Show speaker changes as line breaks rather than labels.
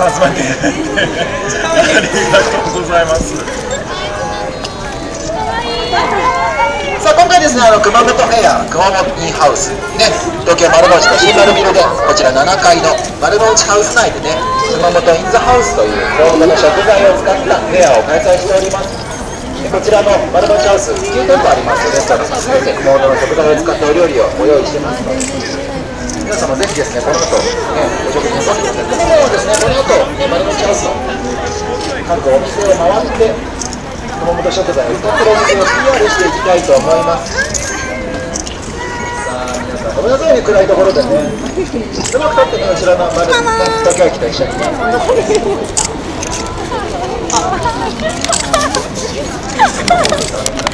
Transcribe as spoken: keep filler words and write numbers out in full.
さん集まっていただいてありがとうございます。
さあ今回ですね、あの熊本フェア熊本インハウスね、東京丸の内の新丸ビルでこちらななかいの丸の内ハウス内でね、熊本インザハウスという熊本の食材を使ったフェアを開催しております。でこちらの丸の内ハウスきゅうてんぽありますレストランが全て熊本の食材を使ったお料理をご用意してますので、皆様ぜひですねこの後ねお食事に沿ってください。でもですねこの後丸の内ハウスの各お店を回って熊本食材を使ってるお店を ピーアール していきたいと思います。さあ皆さんごめんなさいね、暗いところでねうまく撮ってね、後ろの丸、ね、東京駅と一緒にね